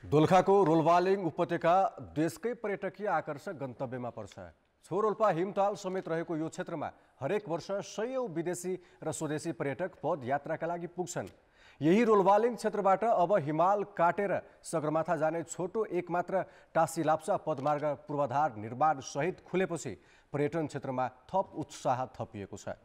दोलखाको रोलवालिङ उपत्यका देशकै पर्यटकीय आकर्षक गन्तव्यमा पर्छ। छोरोल्पा हिमताल समेत रहेको यो क्षेत्रमा हरेक वर्ष सयौं विदेशी र स्वदेशी पर्यटक पदयात्राका लागि पुग्छन्। यही रोलवालिङ क्षेत्रबाट अब हिमाल काटेर सगरमाथा जाने छोटो एकमात्र टासीलाप्चा पदमार्ग पूर्वाधार निर्माण सहित खुलेपछि पर्यटन क्षेत्रमा थप उत्साह थपिएको छ।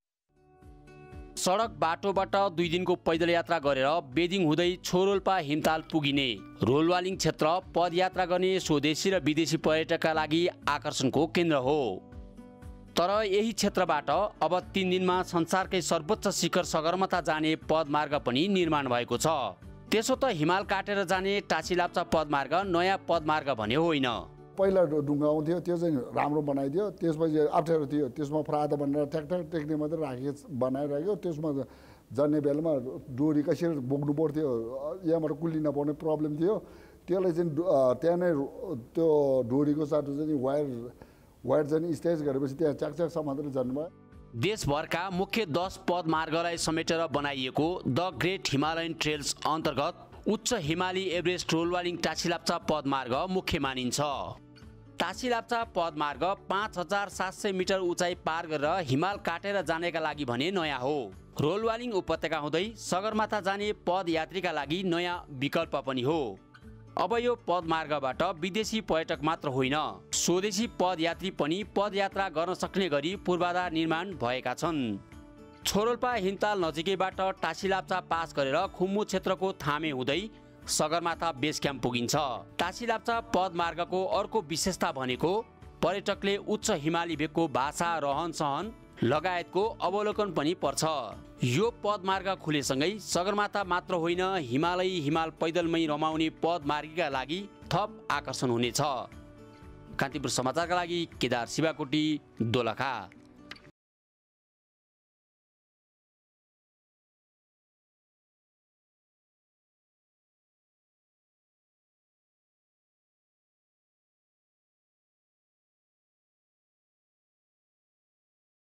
सडक बाटोबाट 2 दिनको पैदल यात्रा गरेर बेदिङ हुँदै छोरोल्पा हिमताल पुगिने रोलवालिङ क्षेत्र पदयात्रा गर्ने स्वदेशी र विदेशी पर्यटकका लागि आकर्षणको केन्द्र हो। तर यही क्षेत्रबाट अब 3 दिनमा संसारकै सर्वोच्च शिखर सगरमाथा जाने पदमार्ग पनि निर्माण भएको छ। त्यसो त हिमाल काटेर जाने टासीलाप्चा पदमार्ग नयाँ पदमार्ग भने होइन। पहिला ढुङ्गा आउँथ्यो, त्यो चाहिँ राम्रो बनाइदियो, त्यसपछि अप्ठ्यारो थियो, त्यसमा फ्रादा भनेर ठ्याक टेक्ने मात्रै बनाइराख्यो। त्यसमा जाने बेलामा डोरी कसरी बोक्नु पर्थ्यो, यहाँबाट कुल्लिन पर्ने प्रब्लम थियो। त्यसलाई चाहिँ त्यहाँ नै त्यो डोरीको साटो चाहिँ वायर चाहिँ स्टेज गरेपछि त्यहाँ च्याकच्याक समातेर जानुभयो। देशभरका मुख्य 10 पदमार्गलाई समेटेर बनाइएको द ग्रेट हिमालयन ट्रेल्स अन्तर्गत उच्च हिमाली एभरेस्ट रोलवालिङ टासीलाप्चा पदमार्ग मुख्य मानिन्छ। टासीलाप्चा पदमार्ग 5700 मिटर उचाइ पार गरेर हिमाल काटेर जानेका लागि भने नयाँ हो। रोलवालिङ उपत्यका हुँदै सगरमाथा जाने पदयात्रीका लागि नयाँ विकल्प पनि हो। अब यो पदमार्गबाट विदेशी पर्यटक मात्र होइन, स्वदेशी पदयात्री पनि पदयात्रा गर्न सक्ने गरी पूर्वाधार निर्माण भएका छन्। छोरोल्पा हिमताल नजिकैबाट टासीलाप्चा पास गरेर खुम्मु क्षेत्रको थामे हुँदै सगरमाथा बेस क्याम्प पुगिन्छ। टासीलाप्चा पदमार्गको अर्को विशेषता भनेको पर्यटकले उच्च हिमाली भेगको भाषा, रहन सहन लगायतको अवलोकन पनि पर्छ। यो पदमार्ग खुलेसँगै सगरमाथा मात्र होइन, हिमाल पैदलमै रमाउने पदमार्गीका लागि थप आकर्षण हुनेछ। कान्तिपुर समाचारका लागि केदार शिवाकोटी, दोलखा।